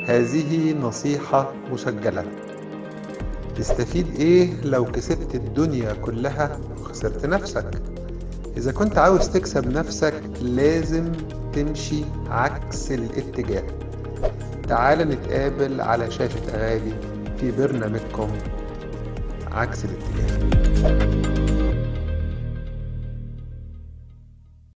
هذه نصيحة مسجلة. تستفيد ايه لو كسبت الدنيا كلها وخسرت نفسك؟ اذا كنت عاوز تكسب نفسك لازم تمشي عكس الاتجاه. تعال نتقابل على شاشة أغاني في برنامجكم عكس الاتجاه.